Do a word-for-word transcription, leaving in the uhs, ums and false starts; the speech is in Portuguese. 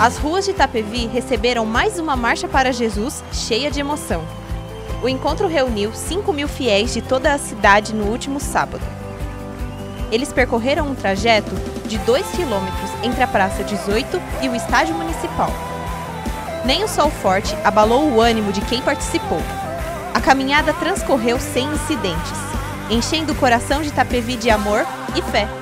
As ruas de Itapevi receberam mais uma marcha para Jesus cheia de emoção. O encontro reuniu cinco mil fiéis de toda a cidade no último sábado. Eles percorreram um trajeto de dois quilômetros entre a Praça dezoito e o Estádio Municipal. Nem o sol forte abalou o ânimo de quem participou. A caminhada transcorreu sem incidentes, enchendo o coração de Itapevi de amor e fé.